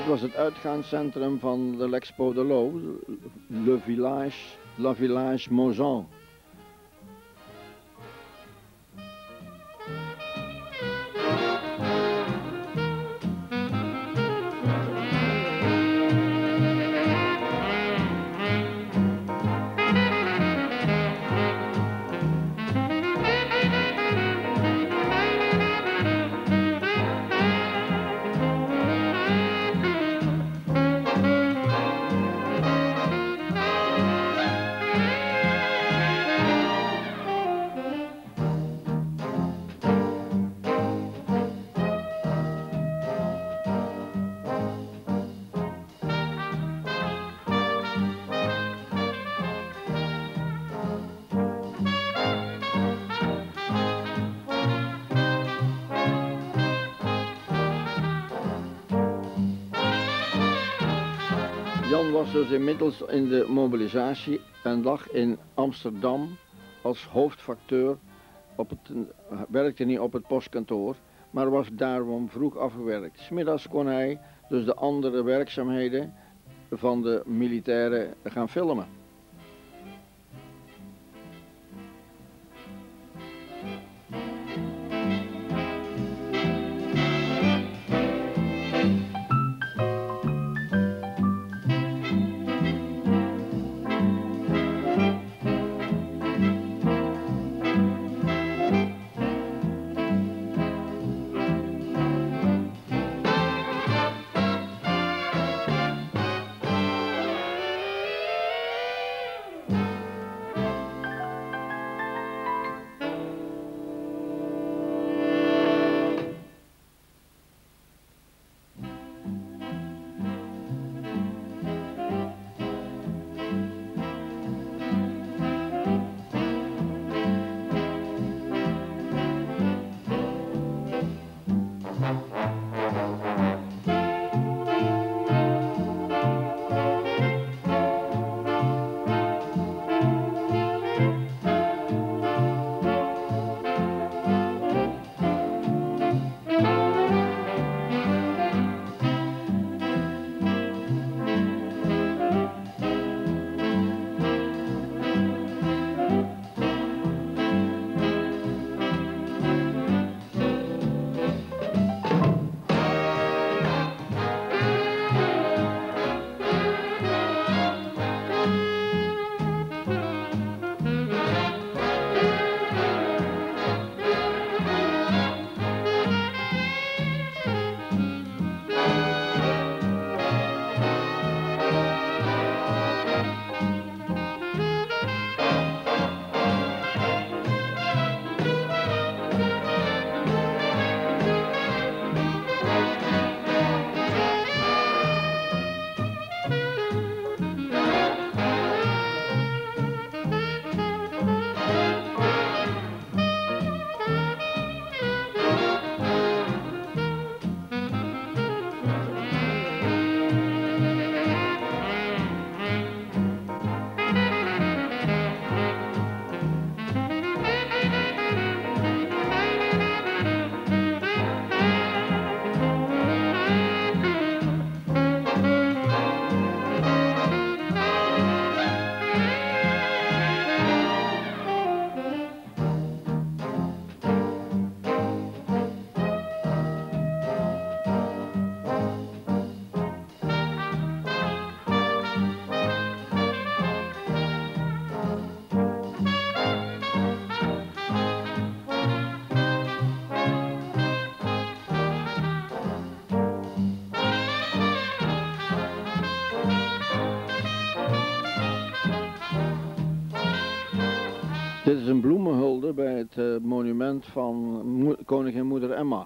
Dit was het uitgaanscentrum van de l'Expo de l'Eau, Le Village Mozan. Jan was dus inmiddels in de mobilisatie en lag in Amsterdam als hoofdfacteur. Werkte niet op het postkantoor, maar was daarom vroeg afgewerkt. 's Middags kon hij dus de andere werkzaamheden van de militairen gaan filmen. Dit is een bloemenhulde bij het monument van koningin moeder Emma.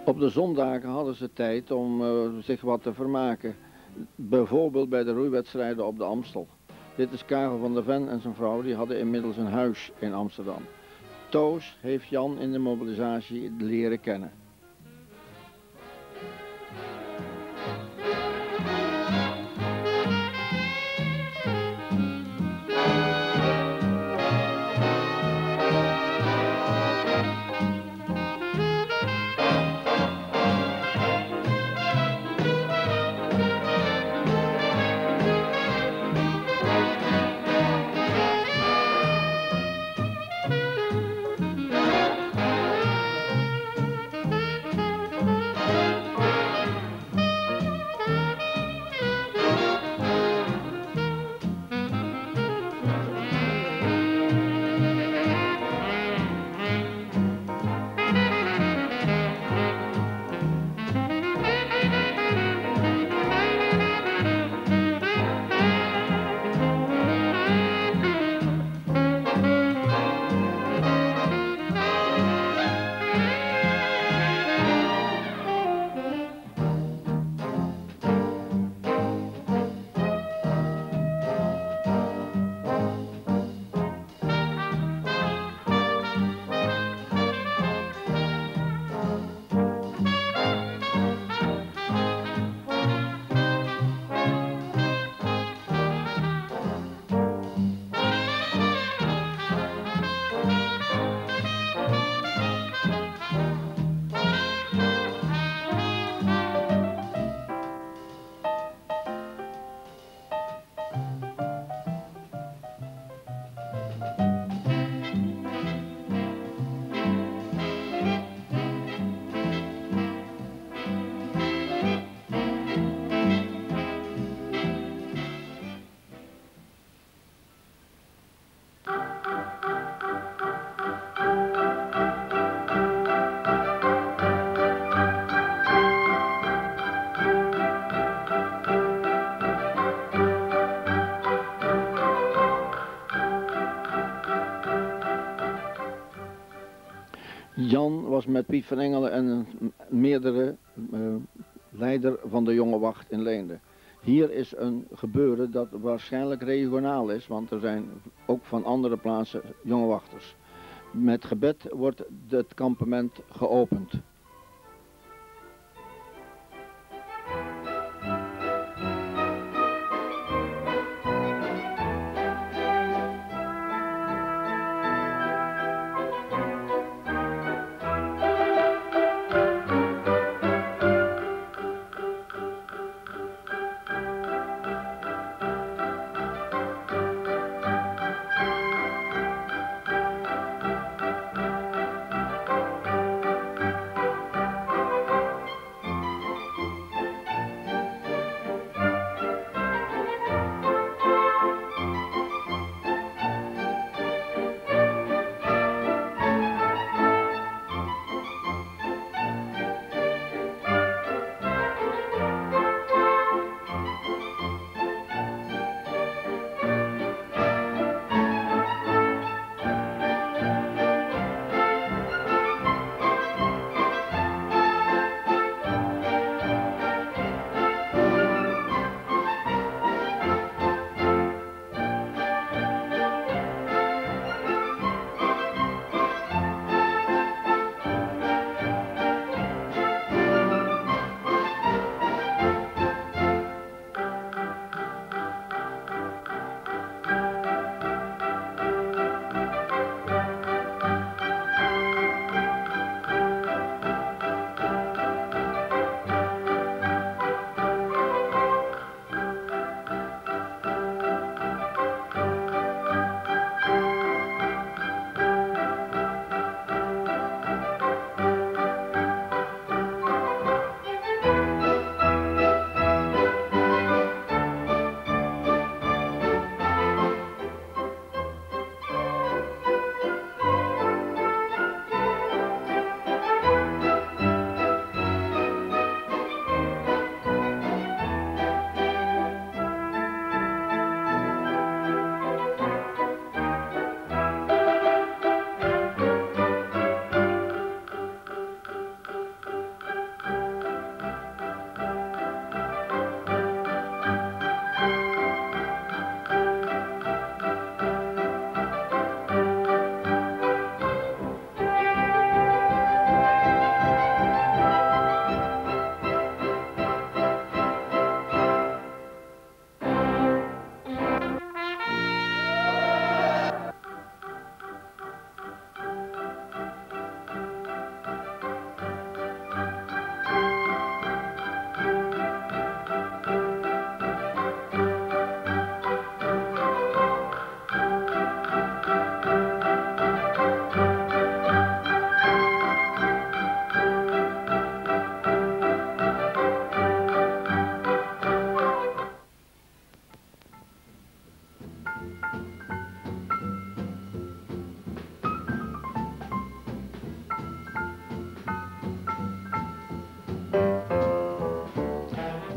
Op de zondagen hadden ze tijd om zich wat te vermaken. Bijvoorbeeld bij de roeiwedstrijden op de Amstel. Dit is Karel van der Ven en zijn vrouw, die hadden inmiddels een huis in Amsterdam. Toos heeft Jan in de mobilisatie leren kennen. Jan was met Piet van Engelen en meerdere leider van de jonge wacht in Leende. Hier is een gebeuren dat waarschijnlijk regionaal is, want er zijn ook van andere plaatsen jonge wachters. Met gebed wordt het kampement geopend.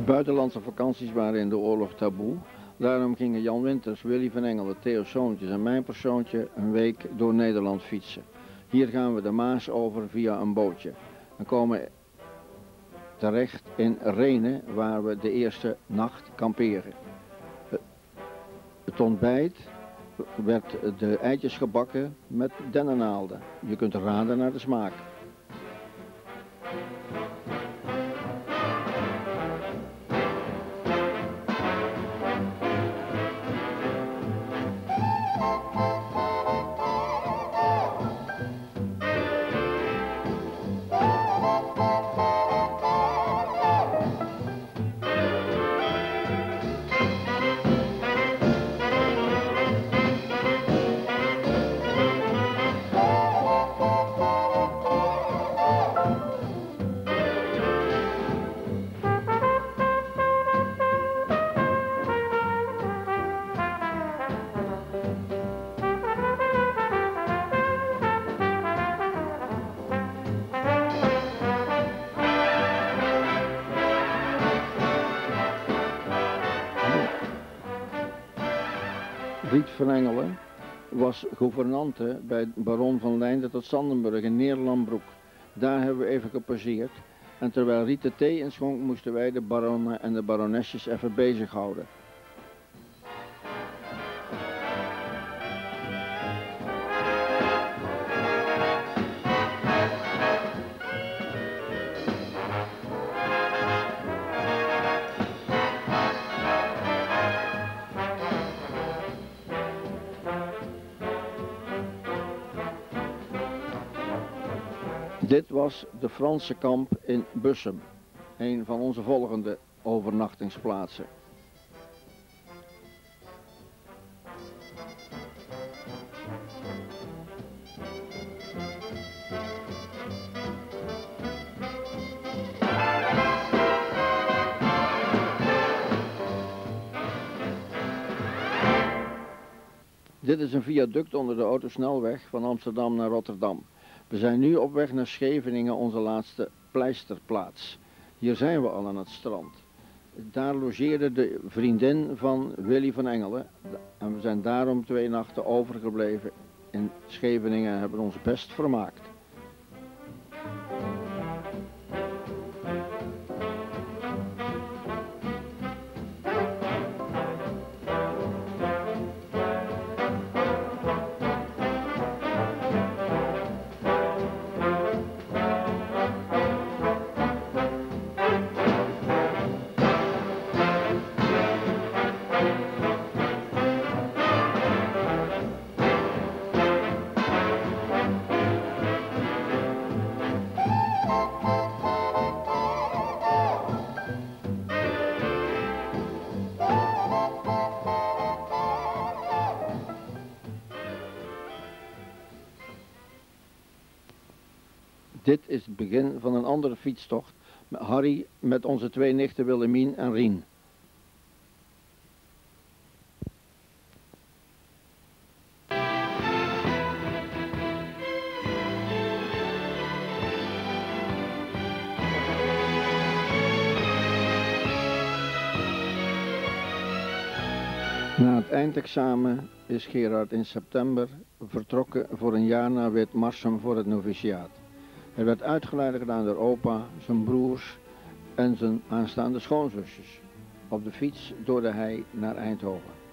Buitenlandse vakanties waren in de oorlog taboe. Daarom gingen Jan Winters, Willy van Engelen, Theo Soontjes en mijn persoontje een week door Nederland fietsen. Hier gaan we de Maas over via een bootje en komen terecht in Rhenen, waar we de eerste nacht kamperen. Het ontbijt werd de eitjes gebakken met dennennaalden. Je kunt raden naar de smaak. Riet van Engelen was gouvernante bij baron van Leinden tot Sandenburg in Neerlandbroek. Daar hebben we even gepasseerd en terwijl Riet de thee inschonk moesten wij de baronnen en de baronesjes even bezighouden. Dit was de Franse kamp in Bussum, een van onze volgende overnachtingsplaatsen. Dit is een viaduct onder de autosnelweg van Amsterdam naar Rotterdam. We zijn nu op weg naar Scheveningen, onze laatste pleisterplaats. Hier zijn we al aan het strand. Daar logeerde de vriendin van Willy van Engelen en we zijn daarom 2 nachten overgebleven in Scheveningen en hebben ons best vermaakt. Dit is het begin van een andere fietstocht met Harry met onze 2 nichten Willemien en Rien. Na het eindexamen is Gerard in september vertrokken voor een jaar naar Witmarsum voor het noviciaat. Hij werd uitgeleid gedaan door opa, zijn broers en zijn aanstaande schoonzusjes. Op de fiets doorde hij naar Eindhoven.